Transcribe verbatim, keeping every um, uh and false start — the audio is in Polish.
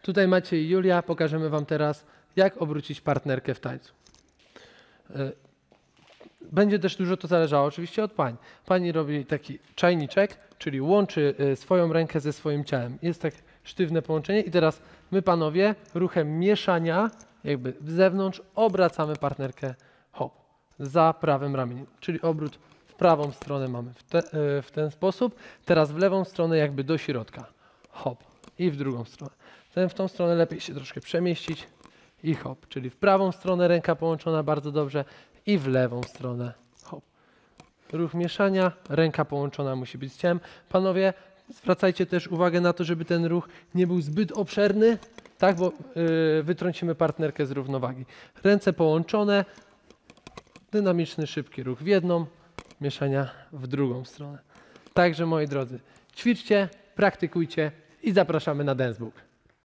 Tutaj Maciej i Julia, pokażemy Wam teraz, jak obrócić partnerkę w tańcu. Będzie też dużo to zależało oczywiście od pań. Pani robi taki czajniczek, czyli łączy swoją rękę ze swoim ciałem. Jest tak sztywne połączenie i teraz my, panowie, ruchem mieszania, jakby z zewnątrz, obracamy partnerkę hop, za prawym ramieniem, czyli obrót w prawą stronę mamy w, te, w ten sposób, teraz w lewą stronę jakby do środka, hop, i w drugą stronę. Ten w tą stronę lepiej się troszkę przemieścić i hop, czyli w prawą stronę ręka połączona bardzo dobrze i w lewą stronę hop. Ruch mieszania, ręka połączona musi być z ciałem. Panowie, zwracajcie też uwagę na to, żeby ten ruch nie był zbyt obszerny, tak, bo yy, wytrącimy partnerkę z równowagi. Ręce połączone, dynamiczny, szybki ruch w jedną, mieszania w drugą stronę. Także moi drodzy, ćwiczcie, praktykujcie i zapraszamy na Dancebook.